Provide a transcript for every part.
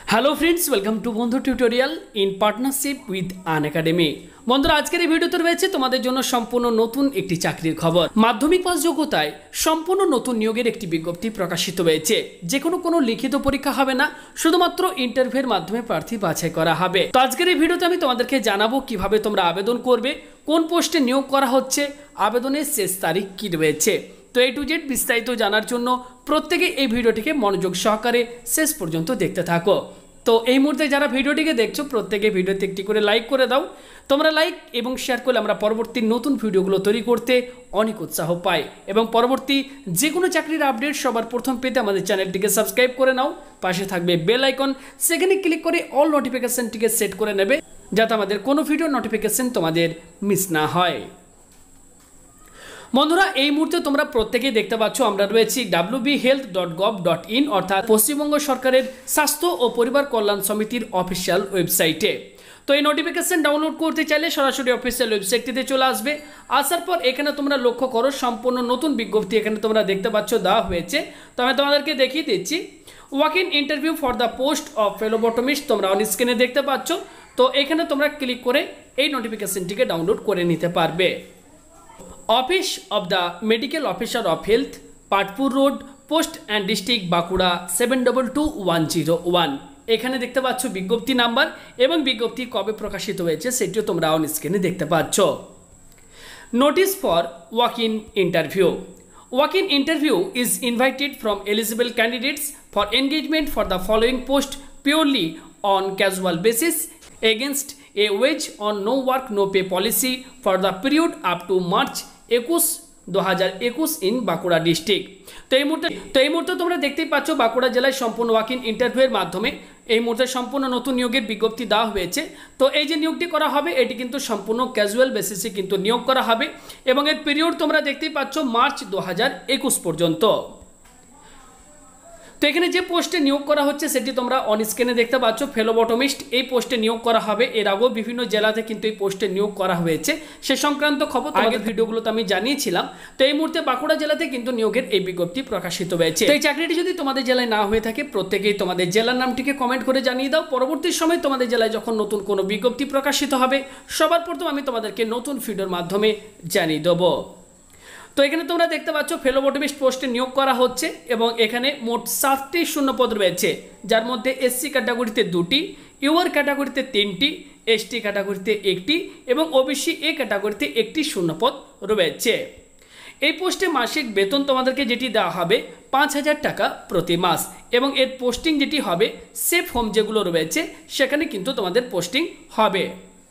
Hello friends, welcome to Bondhu tutorial in partnership with Unacademy. বন্ধুরা, আজকের এই ভিডিওতে রয়েছে তোমাদের জন্য সম্পূর্ণ নতুন একটি চাকরির খবর। মাধ্যমিক পাস যোগ্যতায় সম্পূর্ণ নতুন নিয়োগের একটি বিজ্ঞপ্তি প্রকাশিত হয়েছে। যে কোনো লিখিত পরীক্ষা হবে না, শুধুমাত্র ইন্টারভিউর মাধ্যমে প্রার্থী বাছাই করা হবে। তো আজকের এই ভিডিওতে আমি তোমাদেরকে জানাবো কিভাবে তোমরা আবেদন করবে, কোন পোস্টে নিয়োগ করা হচ্ছে, আবেদনের শেষ তারিখ কি রয়েছে। তো A to Z বিস্তারিত জানার জন্য প্রত্যেকে এই ভিডিওটিকে মনোযোগ সহকারে শেষ পর্যন্ত দেখতে থাকো। তো এই মুহূর্তে যারা ভিডিওটিকে দেখছো প্রত্যেকে ভিডিওতে একটি করে লাইক করে দাও। তোমরা লাইক এবং শেয়ার করলে আমরা পরবর্তী নতুন ভিডিওগুলো তৈরি করতে অনেক উৎসাহ পাই, এবং পরবর্তী যে কোনো চাকরির আপডেট সবার প্রথম পেতে আমাদের চ্যানেলটিকে সাবস্ক্রাইব করে নাও। পাশে থাকবে বেল আইকন, সেখানে ক্লিক করে অল নোটিফিকেশনটিকে সেট করে নেবে, যাতে আমাদের কোনো ভিডিও নোটিফিকেশন তোমাদের মিস না হয়। বন্ধুরা, এই মুহূর্তে তোমরা প্রত্যেকেই দেখতে পাচ্ছ আমরা রয়েছি wbhealth.govt.in অর্থাৎ পশ্চিমবঙ্গ সরকারের স্বাস্থ্য ও পরিবার কল্যাণ সমিতির অফিসিয়াল ওয়েবসাইটে। তো এই নোটিফিকেশন ডাউনলোড করতে চাইলে সরাসরি অফিসিয়াল ওয়েবসাইটটিতে চলে আসবে। আসার পর এখানে তোমরা লক্ষ্য করো সম্পূর্ণ নতুন বিজ্ঞপ্তি এখানে তোমরা দেখতে পাচ্ছ দেওয়া হয়েছে। তো আমি তোমাদেরকে দেখিয়ে দিচ্ছি। Walk in interview for the post of phlebotomist তোমরা অন স্ক্রিনে দেখতে পাচ্ছ। তো এখানে তোমরা ক্লিক করে এই নোটিফিকেশনটিকে ডাউনলোড করে নিতে পারবে। Office of the medical officer of health, Patpur road, post and district, Bankura 722101। এখানে দেখতে পাচ্ছ বিজ্ঞপ্তি নাম্বার এবং বিজ্ঞপ্তি কবে প্রকাশিত হয়েছে সেটিও তোমরা অন স্ক্রিনে দেখতে পাচ্ছ। Notice for walk in interview. Walk in interview is invited from eligible candidates for engagement for the following post purely on casual basis against a wage on no work no pay policy for the period up to March 2021 in Bankura district. তো এই মুহূর্তে তোমরা দেখতেই পাচ্ছ বাঁকুড়া জেলায় সম্পূর্ণ walk in ইন্টারভিউয়ের মাধ্যমে এই মুহূর্তে সম্পূর্ণ নতুন নিয়োগের বিজ্ঞপ্তি দেওয়া হয়েছে। তো এই যে নিয়োগটি করা হবে এটি কিন্তু সম্পূর্ণ ক্যাজুয়াল বেসিসে কিন্তু নিয়োগ করা হবে, এবং এর পিরিয়ড তোমরা দেখতেই পাচ্ছ মার্চ 2021 পর্যন্ত। তো এখানে যে পোস্টে নিয়োগ করা হচ্ছে সেটি তোমরা অন স্ক্রিনে দেখতে পাচ্ছ। ফেলোবটমিস্ট এই পোস্টে নিয়োগ করা হবে। এর আগেও বিভিন্ন জেলাতে কিন্তু এই পোস্টে নিয়োগ করা হয়েছে, সে সংক্রান্ত খবর আগের ভিডিওগুলোতে আমি জানিয়েছিলাম। তো এই মুহূর্তে বাঁকুড়া জেলাতে কিন্তু নিয়োগের এই বিজ্ঞপ্তি প্রকাশিত হয়েছে। তো এই চাকরিটি যদি তোমাদের জেলায় না হয়ে থাকে প্রত্যেকেই তোমাদের জেলার নামটিকে কমেন্ট করে জানিয়ে দাও। পরবর্তী সময় তোমাদের জেলায় যখন নতুন কোনো বিজ্ঞপ্তি প্রকাশিত হবে সবার প্রথম আমি তোমাদেরকে নতুন ভিডিওর মাধ্যমে জানিয়ে দেবো। তো এখানে তোমরা দেখতে পাচ্ছ ফেলোবটমিস্ট পোস্টে নিয়োগ করা হচ্ছে, এবং এখানে মোট 7টি শূন্যপদ রয়েছে, যার মধ্যে এসসি ক্যাটাগরিতে 2টি, ইউআর ক্যাটাগরিতে 3টি, এসটি ক্যাটাগরিতে 1টি এবং ওবিসি এ ক্যাটাগরিতে 1টি শূন্যপদ রয়েছে। এই পোস্টে মাসিক বেতন তোমাদেরকে যেটি দেওয়া হবে 5000 টাকা প্রতি মাস, এবং এর পোস্টিং যেটি হবে সেফ হোম যেগুলো রয়েছে সেখানে কিন্তু তোমাদের পোস্টিং হবে।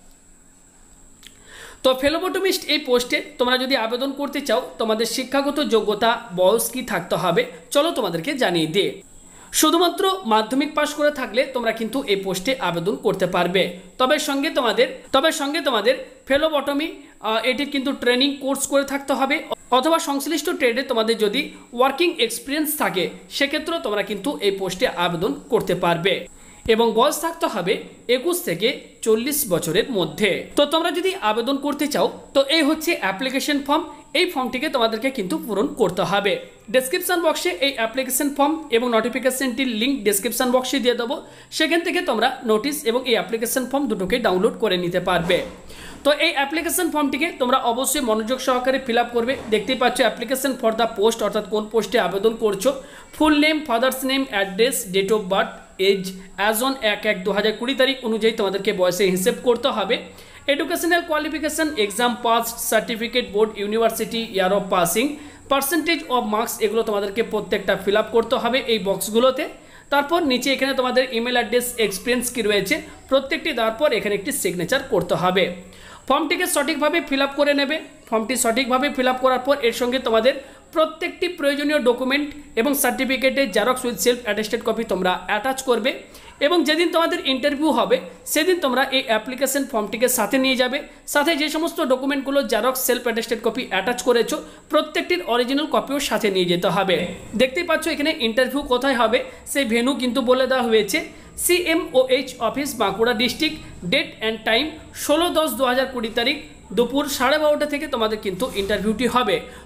তো ফেলোবটমিস্ট এই পোস্টে তোমরা যদি আবেদন করতে চাও তোমাদের শিক্ষাগত যোগ্যতা বয়স কি থাকতে হবে চলো তোমাদেরকে জানিয়ে দিই। শুধুমাত্র মাধ্যমিক পাশ করে থাকলে তোমরা কিন্তু এই পোস্টে আবেদন করতে পারবে। তবে সঙ্গে তোমাদের ফেলোবটমি এটির কিন্তু ট্রেনিং কোর্স করে থাকতে হবে, অথবা সংশ্লিষ্ট ট্রেডে তোমাদের যদি ওয়ার্কিং এক্সপিরিয়েন্স থাকে সেক্ষেত্রেও তোমরা কিন্তু এই পোস্টে আবেদন করতে পারবে, এবং বয়স থাকতে হবে 21 থেকে 40 বছরের মধ্যে। তো তোমরা যদি আবেদন করতে চাও তো এই হচ্ছে অ্যাপ্লিকেশন ফর্ম। এই ফর্মটিকে তোমাদেরকে কিন্তু পূরণ করতে হবে। ডেসক্রিপশন বক্সে এই অ্যাপ্লিকেশন ফর্ম এবং নোটিফিকেশনটির লিঙ্ক ডেসক্রিপশন বক্সে দিয়ে দেবো, সেখান থেকে তোমরা নোটিশ এবং এই অ্যাপ্লিকেশন ফর্ম দুটোকে ডাউনলোড করে নিতে পারবে। তো এই অ্যাপ্লিকেশন ফর্মটিকে তোমরা অবশ্যই মনোযোগ সহকারে ফিল আপ করবে। দেখতেই পাচ্ছ অ্যাপ্লিকেশন ফর দ্য পোস্ট, অর্থাৎ কোন পোস্টে আবেদন করছো, full name, father's name, address, date of birth, age as on 1/1/2020 তারিখ অনুযায়ী তোমাদেরকে বয়সে হিসেব করতে হবে। Educational qualification, exam pass, certificate, board, university, year of passing, percentage of marks, এগুলো তোমাদেরকে প্রত্যেকটা ফিল আপ করতে হবে এই বক্সগুলোতে। তারপর নিচে এখানে তোমাদের ইমেল অ্যাড্রেস, এক্সপিরিয়েন্স কী রয়েছে প্রত্যেকটি দেওয়ার পর এখানে একটি সিগনেচার করতে হবে। ফর্মটিকে সঠিকভাবে ফিল আপ করে নেবে। ফর্মটি সঠিকভাবে ফিল আপ করার পর এর সঙ্গে তোমাদের প্রত্যেকটি প্রয়োজনীয় ডকুমেন্ট এবং সার্টিফিকেটের xerox with self attested copy তোমরা অ্যাটাচ করবে, এবং যেদিন তোমাদের ইন্টারভিউ হবে সেদিন তোমরা এই অ্যাপ্লিকেশন ফর্মটিকে সাথে নিয়ে যাবে। সাথে যে সমস্ত ডকুমেন্টগুলো xerox self attested copy attach করেছো প্রত্যেকটির অরিজিনাল কপিও সাথে নিয়ে যেতে হবে। দেখতেই পাচ্ছ এখানে ইন্টারভিউ কোথায় হবে সেই ভেন্যু কিন্তু বলে দেওয়া হয়েছে। CMOH office, Bankura district. Date and time 16/10/2020 তারিখ দুপুর 12:30 থেকে তোমাদের কিন্তু ইন্টারভিউটি হবে।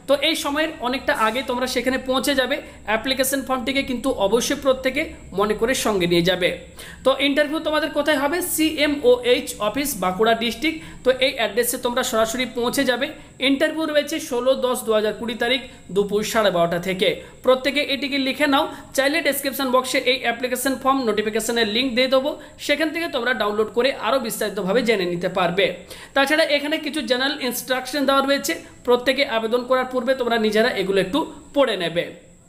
তো এই সময়ের অনেকটা আগে তোমরা সেখানে পৌঁছে যাবে। অ্যাপ্লিকেশন ফর্মটিকে কিন্তু অবশ্যই প্রত্যেকে মনে করে সঙ্গে নিয়ে যাবে। তো ইন্টারভিউ তোমাদের কোথায় হবে? CMOH office, Bankura district. তো এই অ্যাড্রেসে তোমরা সরাসরি পৌঁছে যাবে। ইন্টারভিউ রয়েছে 16/10/2020 তারিখ দুপুর 12:30 থেকে। প্রত্যেকে এটিকে লিখে নাও। চাইলে ডেসক্রিপশন বক্সে এই অ্যাপ্লিকেশন ফর্ম নোটিফিকেশনের লিঙ্ক দিয়ে দেবো, সেখান থেকে তোমরা ডাউনলোড করে আরও বিস্তারিতভাবে জেনে নিতে পারবে। তাছাড়া এখানে কিছু জেনারেল ইনস্ট্রাকশন দেওয়া রয়েছে, প্রত্যেকে আবেদন করার পূর্বে তোমরা নিজেরা এগুলো একটু পড়ে নেবে।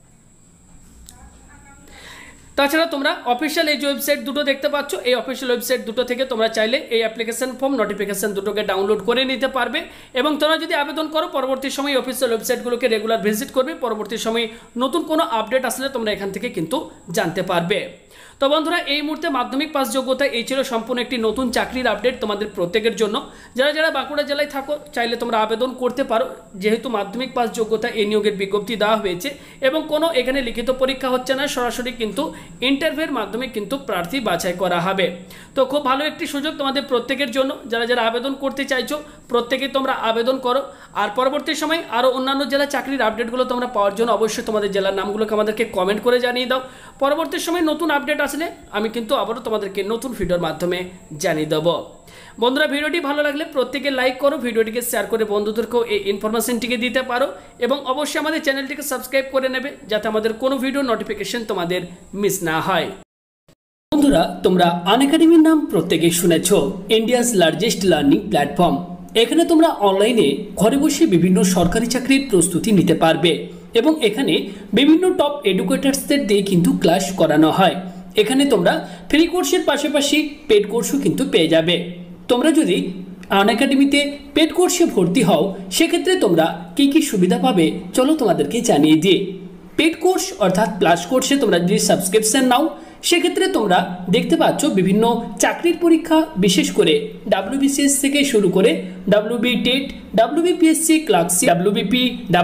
তাছাড়া তোমরা অফিসিয়াল এই যে ওয়েবসাইট দুটো দেখতে পাচ্ছ, এই অফিসিয়াল ওয়েবসাইট দুটো থেকে তোমরা চাইলে এই অ্যাপ্লিকেশন ফর্ম নোটিফিকেশন দুটোকে ডাউনলোড করে নিতে পারবে। এবং তোমরা যদি আবেদন করো পরবর্তী সময় অফিসিয়াল ওয়েবসাইটগুলোকে রেগুলার ভিজিট করবে, পরবর্তী সময় নতুন কোনো আপডেট আসলে তোমরা এখান থেকে কিন্তু জানতে পারবে। তো বন্ধুরা, এই মুহূর্তে মাধ্যমিক পাস যোগ্যতা এই ছিল সম্পূর্ণ একটি নতুন চাকরির আপডেট তোমাদের প্রত্যেকের জন্য। যারা যারা বাঁকুড়া জেলায় থাকো চাইলে তোমরা আবেদন করতে পারো, যেহেতু মাধ্যমিক পাস যোগ্যতা এই নিয়োগের বিজ্ঞপ্তি দেওয়া হয়েছে এবং কোনো এখানে লিখিত পরীক্ষা হচ্ছে না, সরাসরি কিন্তু ইন্টারভিউর মাধ্যমে কিন্তু প্রার্থী বাছাই করা হবে। তো খুব ভালো একটি সুযোগ তোমাদের প্রত্যেকের জন্য। যারা যারা আবেদন করতে চাইছো প্রত্যেকে তোমরা আবেদন করো। আর পরবর্তী সময় আরও অন্যান্য জেলা চাকরির আপডেটগুলো তোমরা পাওয়ার জন্য অবশ্যই তোমাদের জেলার নামগুলোকে আমাদেরকে কমেন্ট করে জানিয়ে দাও। পরবর্তী সময় নতুন আপডেট আসলে আমি কিন্তু আবারও তোমাদেরকে নতুন ভিডিওর মাধ্যমে জানিয়ে দেবো। বন্ধুরা, ভিডিওটি ভালো লাগলে প্রত্যেকে লাইক করো, ভিডিওটিকে শেয়ার করে বন্ধুদেরকেও এই ইনফরমেশনটিকে দিতে পারো এবং অবশ্যই আমাদের চ্যানেলটিকে সাবস্ক্রাইব করে নেবে, যাতে আমাদের কোনো ভিডিও নোটিফিকেশন তোমাদের মিস না হয়। বন্ধুরা, তোমরা আনএকাডেমির নাম প্রত্যেকেই শুনেছ, ইন্ডিয়াস লার্জেস্ট লার্নিং প্ল্যাটফর্ম। এখানে তোমরা অনলাইনে ঘরে বসে বিভিন্ন সরকারি চাকরির প্রস্তুতি নিতে পারবে এবং এখানে বিভিন্ন টপ এডুকেটার্সদের দিয়ে কিন্তু ক্লাস করানো হয়। এখানে তোমরা ফ্রি কোর্সের পাশাপাশি পেড কোর্সও কিন্তু পেয়ে যাবে। তোমরা যদি আনএকাডেমিতে পেড কোর্সে ভর্তি হও সেক্ষেত্রে তোমরা কি কি সুবিধা পাবে চলো তোমাদেরকে জানিয়ে দিই। পেড কোর্স অর্থাৎ প্লাস কোর্সে তোমরা যদি সাবস্ক্রিপশন নাও সেক্ষেত্রে তোমরা দেখতে পাচ্ছ বিভিন্ন চাকরির পরীক্ষা, বিশেষ করে WBCS থেকে শুরু করে WB TET, WBPSC clerkship, WBP,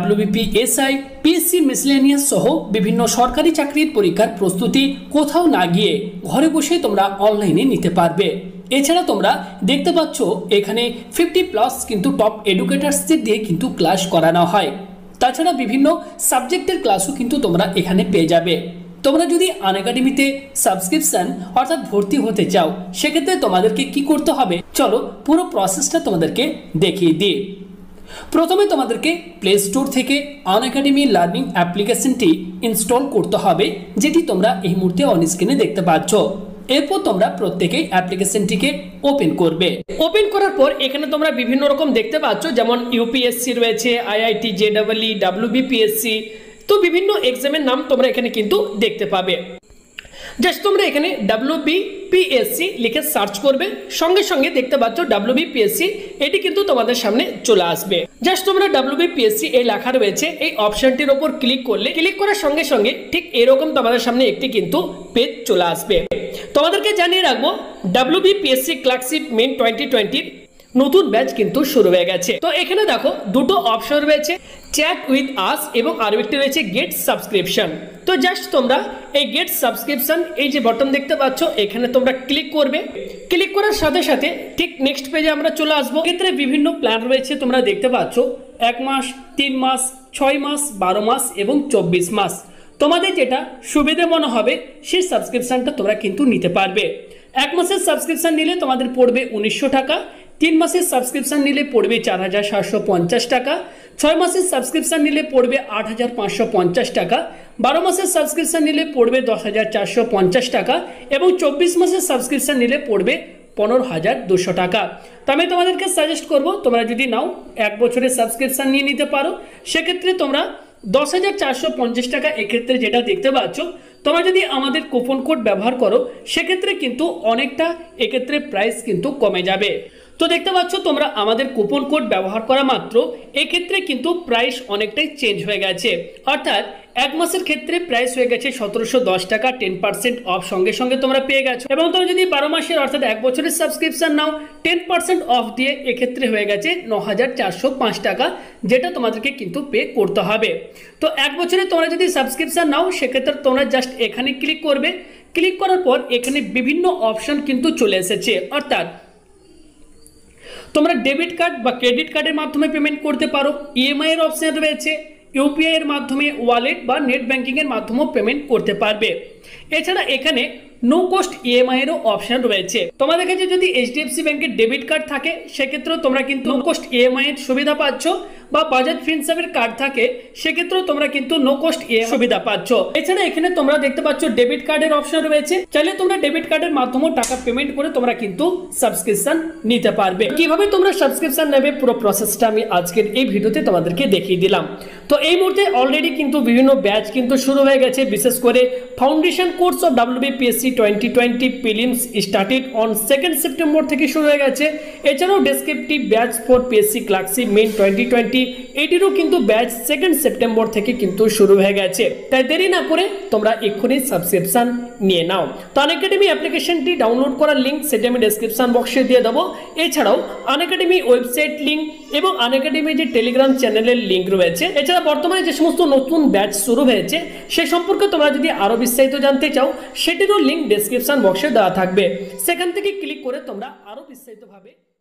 WBPSI, PSC miscellaneous সহ বিভিন্ন সরকারি চাকরির পরীক্ষার প্রস্তুতি কোথাও না গিয়ে ঘরে বসে তোমরা অনলাইনে নিতে পারবে। এছাড়া তোমরা দেখতে পাচ্ছ এখানে 50+ কিন্তু টপ এডুকেটার্সদের দিয়ে কিন্তু ক্লাস করানো হয়। তাছাড়া বিভিন্ন সাবজেক্টের ক্লাসও কিন্তু তোমরা এখানে পেয়ে যাবে। তোমরা যদি আনএকাডেমিতে সাবস্ক্রিপশন অর্থাৎ ভর্তি হতে চাও সেক্ষেত্রে তোমাদেরকে কি করতে হবে চলো পুরো প্রসেসটা তোমাদেরকে দেখিয়ে দিই। প্রথমে তোমাদেরকে প্লে স্টোর থেকে আনএকাডেমি লার্নিং অ্যাপ্লিকেশনটি ইনস্টল করতে হবে, যেটি তোমরা এই মুহূর্তে অন স্ক্রিনে দেখতে পাচ্ছ। এরপর তোমরা প্রত্যেকেই অ্যাপ্লিকেশনটিকে ওপেন করবে। ওপেন করার পর এখানে তোমরা বিভিন্ন রকম দেখতে পাচ্ছ, যেমন UPSC রয়েছে, IIT, JEE, WBPSC, তো বিভিন্ন এক্সামের নাম তোমরা এখানে কিন্তু দেখতে পাবে। জাস্ট তোমরা এখানে WBPSC লিখে সার্চ করবে, সঙ্গে সঙ্গে দেখতে পাচ্ছ WBPSC এটি কিন্তু তোমাদের সামনে চলে আসবে। জাস্ট তোমরা WBPSC এই লেখা রয়েছে এই অপশনটির ওপর ক্লিক করলে, ক্লিক করার সঙ্গে সঙ্গে ঠিক এরকম তোমাদের সামনে একটি কিন্তু পেজ চলে আসবে। তোমাদেরকে জানিয়ে রাখবো WBPSC ক্লার্কশিপ মেন 2020 নতুন ব্যাচ কিন্তু শুরু হয়ে গেছে। তো এখানে দেখো দুটো অপশন রয়েছে, চ্যাট উইথ আস এবং আরও একটি রয়েছে গেট সাবস্ক্রিপশন। তো জাস্ট তোমরা এই গেট সাবস্ক্রিপশন এই যে বটন দেখতে পাচ্ছ এখানে তোমরা ক্লিক করবে। ক্লিক করার সাথে সাথে ঠিক নেক্সট পেজে আমরা চলে আসবো। ক্ষেত্রে বিভিন্ন প্ল্যান রয়েছে তোমরা দেখতে পাচ্ছ, 1 মাস, 3 মাস, 6 মাস, 12 মাস এবং 24 মাস। তোমাদের যেটা সুবিধে মনে হবে সেই সাবস্ক্রিপশনটা তোমরা কিন্তু নিতে পারবে। 1 মাসের সাবস্ক্রিপশন নিলে তোমাদের পড়বে 1900 টাকা, 3 মাসের সাবস্ক্রিপশন নিলে পড়বে 4750 টাকা, 6 মাসের সাবস্ক্রিপশন নিলে পড়বে 8550 টাকা, 12 মাসের সাবস্ক্রিপশন নিলে পড়বে 10450 টাকা এবং 24 মাসের সাবস্ক্রিপশন নিলে পড়বে 15200 টাকা। তো আমি তোমাদেরকে সাজেস্ট করব তোমরা যদি নাও 1 বছরের সাবস্ক্রিপশন নিয়ে নিতে পারো, সেক্ষেত্রে তোমরা 10450 টাকা এক্ষেত্রে যেটা দেখতে পাচ্ছ, তোমরা যদি আমাদের কুপন কোড ব্যবহার করো সেক্ষেত্রে কিন্তু অনেকটা এক্ষেত্রে প্রাইস কিন্তু কমে যাবে। তো দেখতে পাচ্ছ তোমরা আমাদের কুপন কোড ব্যবহার করা মাত্র এক্ষেত্রে কিন্তু প্রাইস অনেকটাই চেঞ্জ হয়ে গেছে। অর্থাৎ 1 মাসের ক্ষেত্রে প্রাইস হয়ে গেছে 1710 টাকা, 10% অফ সঙ্গে সঙ্গে তোমরা পেয়ে গেছো। এবং তোমরা যদি 12 মাসের অর্থাৎ 1 বছরের সাবস্ক্রিপশন নাও 10% অফ দিয়ে এক্ষেত্রে হয়ে গেছে 9405 টাকা, যেটা তোমাদেরকে কিন্তু পে করতে হবে। তো 1 বছরে তোমরা যদি সাবস্ক্রিপশন নাও সেক্ষেত্রে তোমরা জাস্ট এখানে ক্লিক করবে। ক্লিক করার পর এখানে বিভিন্ন অপশন কিন্তু চলে এসেছে। অর্থাৎ তোমরা ডেবিট কার্ড বা ক্রেডিট কার্ডের মাধ্যমে পেমেন্ট করতে পারো, ইএমআই এর অপশন রয়েছে, ইউপিআই এর মাধ্যমে, ওয়ালেট বা নেট ব্যাংকিং এর মাধ্যমেও পেমেন্ট করতে পারবে। এছাড়া এখানে নো কস্ট ইএমআই এরও অপশন রয়েছে। তোমাদের কাছে যদি এইচডিএফসি ব্যাংকের ডেবিট কার্ড থাকে সেক্ষেত্রেও তোমরা কিন্তু নো কস্ট ইএমআই এর সুবিধা পাচ্ছ, বা বাজাজ ফিনসার্ভের কার্ড থাকে সেক্ষেত্রেও তোমরা কিন্তু নো কস্ট ইএমআই সুবিধা পাচ্ছ। এছাড়া এখানে তোমরা দেখতে পাচ্ছ ডেবিট কার্ডের অপশন রয়েছে, চাইলে তোমরা ডেবিট কার্ডের মাধ্যমেও টাকা পেমেন্ট করে তোমরা কিন্তু সাবস্ক্রিপশন নিতে পারবে। কিভাবে তোমরা সাবস্ক্রিপশন নেবে পুরো প্রসেসটা আমি আজকের এই ভিডিওতে তোমাদেরকে দেখিয়ে দিলাম। তো এই মুহূর্তে অলরেডি কিন্তু বিভিন্ন ব্যাচ কিন্তু শুরু হয়ে গেছে, বিশেষ করে foundation course of WBPSC 2020 prelims started on 2nd September থেকে শুরু হয়ে গেছে। এছাড়াও descriptive batch for PSC clerkship main 2020 এটিরও কিন্তু ব্যাচ 2nd সেপ্টেম্বর থেকে কিন্তু শুরু হয়ে গেছে। তাই দেরি না করে তোমরা এক্ষুনি সাবস্ক্রিপশন নিয়ে নাও। তো আনএকাডেমি অ্যাপ্লিকেশনটি ডাউনলোড করার লিঙ্ক সেটা আমি ডেসক্রিপশন বক্সে দিয়ে দেবো। এছাড়াও আনএকাডেমি ওয়েবসাইট লিঙ্ক এবং আনএকাডেমি যে টেলিগ্রাম চ্যানেলের লিঙ্ক রয়েছে, এছাড়া বর্তমানে যে সমস্ত নতুন ব্যাচ শুরু হয়েছে সে সম্পর্কে তোমরা যদি আরও বিস্তারিত জানতে চাও সেটিরও লিঙ্ক ডেসক্রিপশন বক্সে দেওয়া থাকবে, সেখান থেকে ক্লিক করে তোমরা আরও বিস্তারিতভাবে